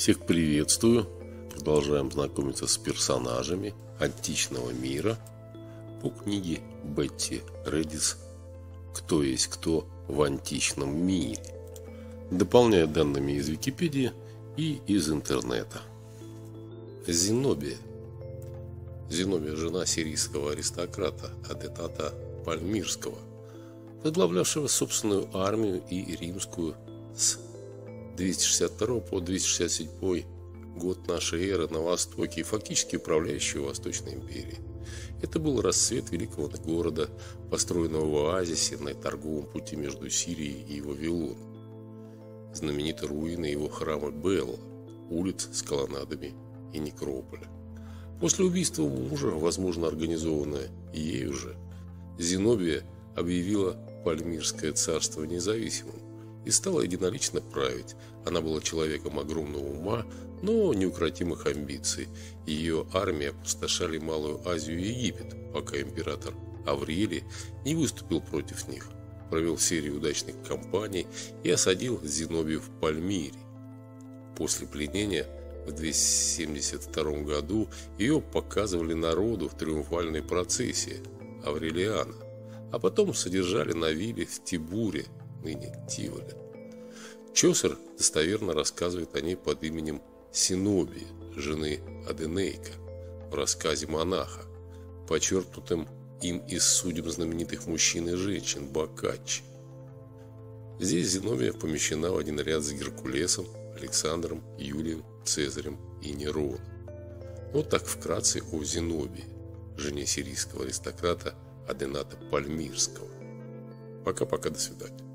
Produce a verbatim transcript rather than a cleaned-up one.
Всех приветствую! Продолжаем знакомиться с персонажами античного мира по книге Бетти Редис «Кто есть кто в античном мире», дополняя данными из Википедии и из интернета. Зенобия. Зенобия – жена сирийского аристократа Адетата Пальмирского, возглавлявшего собственную армию и римскую с двести шестьдесят второго по двести шестьдесят седьмой год нашей эры на Востоке и фактически управляющего Восточной империей. Это был расцвет великого города, построенного в оазисе на торговом пути между Сирией и Вавилоном. Знамениты руины его храма Белла, улиц с колоннадами и некрополя. После убийства мужа, возможно организованное ею же, Зенобия объявила Пальмирское царство независимым и стала единолично править. Она была человеком огромного ума, но неукротимых амбиций. Ее армии опустошали Малую Азию и Египет, пока император Аврелий не выступил против них, провел серию удачных кампаний и осадил Зенобию в Пальмире. После пленения в двести семьдесят втором году ее показывали народу в триумфальной процессии Аврелиана, а потом содержали на вилле в Тибуре, ныне Тиволе. Чосер достоверно рассказывает о ней под именем Синобии, жены Аденейка, в рассказе монаха, подчеркнутым им из судеб знаменитых мужчин и женщин Боккаччи. Здесь Зенобия помещена в один ряд с Геркулесом, Александром, Юлием, Цезарем и Нероном. Вот так вкратце о Зенобии, жене сирийского аристократа Адената Пальмирского. Пока-пока, до свидания.